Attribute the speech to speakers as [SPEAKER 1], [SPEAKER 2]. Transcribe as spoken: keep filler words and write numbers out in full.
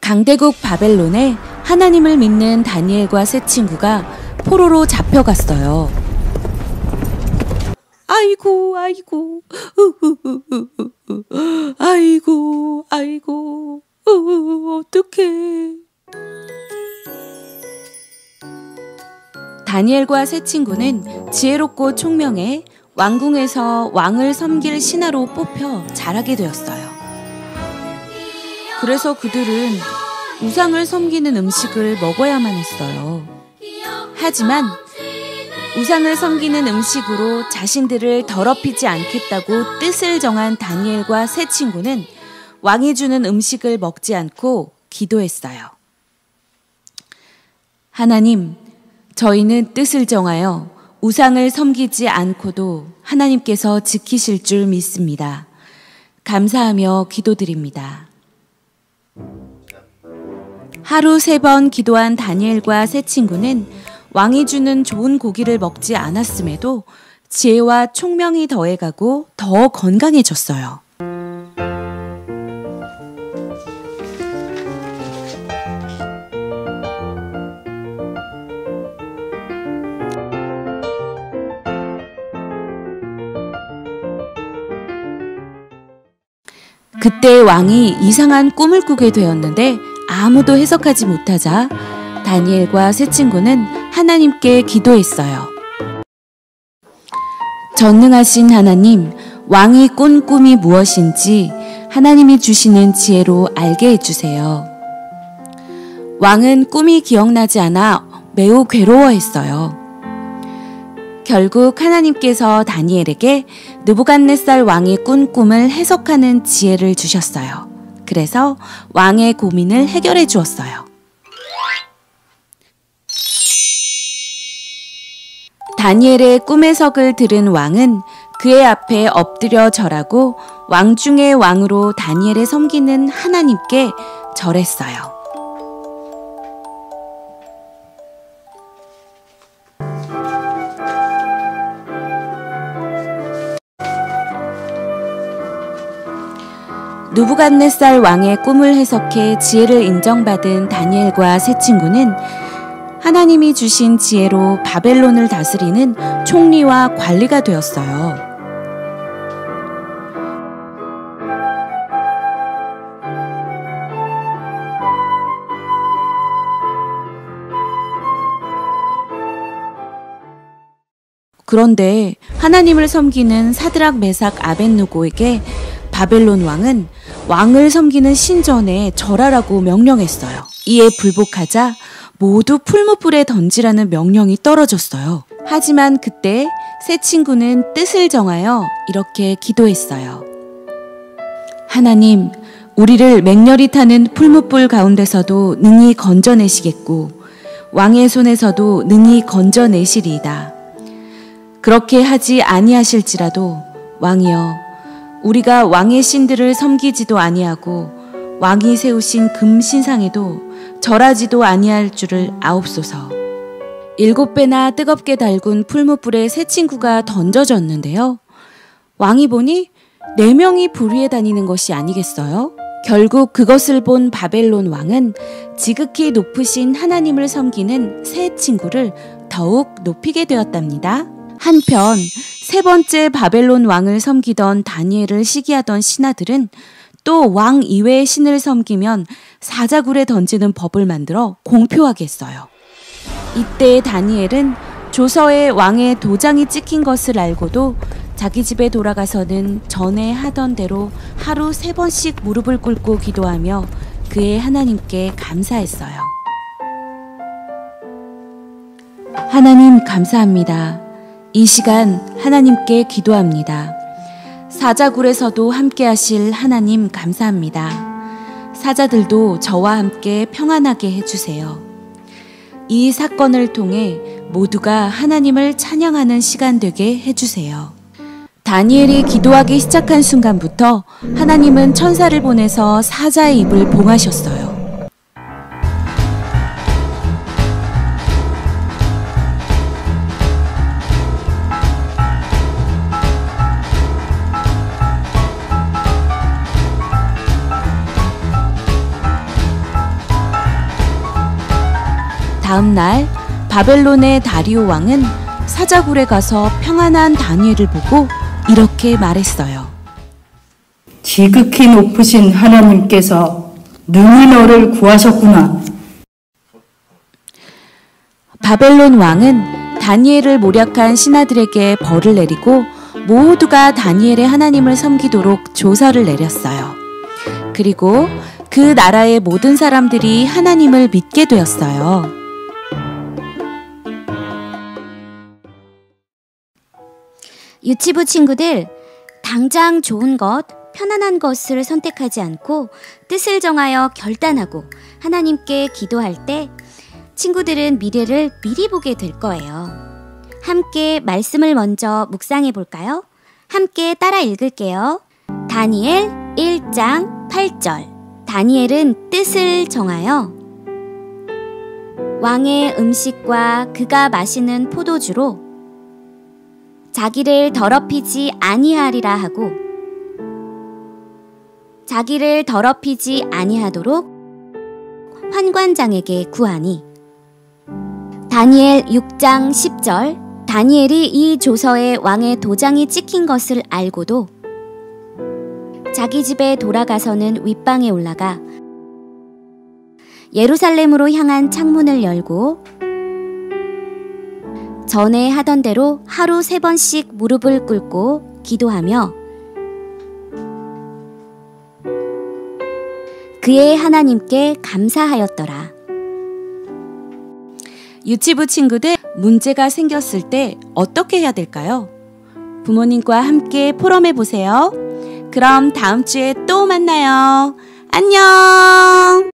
[SPEAKER 1] 강대국 바벨론에 하나님을 믿는 다니엘과 세 친구가 포로로 잡혀갔어요. 아이고 아이고 아이고 아이고 어떡해. 다니엘과 세 친구는 지혜롭고 총명해 왕궁에서 왕을 섬길 신하로 뽑혀 자라게 되었어요. 그래서 그들은 우상을 섬기는 음식을 먹어야만 했어요. 하지만 우상을 섬기는 음식으로 자신들을 더럽히지 않겠다고 뜻을 정한 다니엘과 세 친구는 왕이 주는 음식을 먹지 않고 기도했어요. 하나님, 저희는 뜻을 정하여 우상을 섬기지 않고도 하나님께서 지키실 줄 믿습니다. 감사하며 기도드립니다. 하루 세 번 기도한 다니엘과 세 친구는 왕이 주는 좋은 고기를 먹지 않았음에도 지혜와 총명이 더해가고 더 건강해졌어요. 그때 왕이 이상한 꿈을 꾸게 되었는데 아무도 해석하지 못하자 다니엘과 세 친구는 하나님께 기도했어요. 전능하신 하나님, 왕이 꾼 꿈이 무엇인지 하나님이 주시는 지혜로 알게 해주세요. 왕은 꿈이 기억나지 않아 매우 괴로워했어요. 결국 하나님께서 다니엘에게 느부갓네살 왕이 꾼 꿈을 해석하는 지혜를 주셨어요. 그래서 왕의 고민을 해결해 주었어요. 다니엘의 꿈 해석을 들은 왕은 그의 앞에 엎드려 절하고 왕 중의 왕으로 다니엘을 섬기는 하나님께 절했어요. 느부갓네살 왕의 꿈을 해석해 지혜를 인정받은 다니엘과 세 친구는 하나님이 주신 지혜로 바벨론을 다스리는 총리와 관리가 되었어요. 그런데 하나님을 섬기는 사드락, 메삭, 아벳느고에게 바벨론 왕은 왕을 섬기는 신전에 절하라고 명령했어요. 이에 불복하자 모두 풀무불에 던지라는 명령이 떨어졌어요. 하지만 그때 세 친구는 뜻을 정하여 이렇게 기도했어요. 하나님, 우리를 맹렬히 타는 풀무불 가운데서도 능히 건져내시겠고 왕의 손에서도 능히 건져내시리이다. 그렇게 하지 아니하실지라도 왕이여, 우리가 왕의 신들을 섬기지도 아니하고 왕이 세우신 금 신상에도 절하지도 아니할 줄을 아옵소서. 일곱 배나 뜨겁게 달군 풀무불에 세 친구가 던져졌는데요. 왕이 보니 네 명이 불 위에 다니는 것이 아니겠어요? 결국 그것을 본 바벨론 왕은 지극히 높으신 하나님을 섬기는 세 친구를 더욱 높이게 되었답니다. 한편 세 번째 바벨론 왕을 섬기던 다니엘을 시기하던 신하들은 또 왕 이외의 신을 섬기면 사자굴에 던지는 법을 만들어 공표하게 했어요. 이때 다니엘은 조서에 왕의 도장이 찍힌 것을 알고도 자기 집에 돌아가서는 전에 하던 대로 하루 세 번씩 무릎을 꿇고 기도하며 그의 하나님께 감사했어요. 하나님 감사합니다. 이 시간 하나님께 기도합니다. 사자굴에서도 함께 하실 하나님 감사합니다. 사자들도 저와 함께 평안하게 해주세요. 이 사건을 통해 모두가 하나님을 찬양하는 시간 되게 해주세요. 다니엘이 기도하기 시작한 순간부터 하나님은 천사를 보내서 사자의 입을 봉하셨어요. 다음 날 바벨론의 다리오 왕은 사자굴에 가서 평안한 다니엘을 보고 이렇게 말했어요.
[SPEAKER 2] 지극히 높으신 하나님께서 능히 너를 구하셨구나.
[SPEAKER 1] 바벨론 왕은 다니엘을 모략한 신하들에게 벌을 내리고 모두가 다니엘의 하나님을 섬기도록 조서를 내렸어요. 그리고 그 나라의 모든 사람들이 하나님을 믿게 되었어요.
[SPEAKER 3] 유치부 친구들, 당장 좋은 것, 편안한 것을 선택하지 않고 뜻을 정하여 결단하고 하나님께 기도할 때 친구들은 미래를 미리 보게 될 거예요. 함께 말씀을 먼저 묵상해 볼까요? 함께 따라 읽을게요. 다니엘 일 장 팔 절. 다니엘은 뜻을 정하여 왕의 음식과 그가 마시는 포도주로 자기를 더럽히지 아니하리라 하고 자기를 더럽히지 아니하도록 환관장에게 구하니. 다니엘 육 장 십 절. 다니엘이 이 조서에 왕의 도장이 찍힌 것을 알고도 자기 집에 돌아가서는 윗방에 올라가 예루살렘으로 향한 창문을 열고 전에 하던 대로 하루 세 번씩 무릎을 꿇고 기도하며 그의 하나님께 감사하였더라.
[SPEAKER 1] 유치부 친구들, 문제가 생겼을 때 어떻게 해야 될까요? 부모님과 함께 포럼해 보세요. 그럼 다음 주에 또 만나요. 안녕!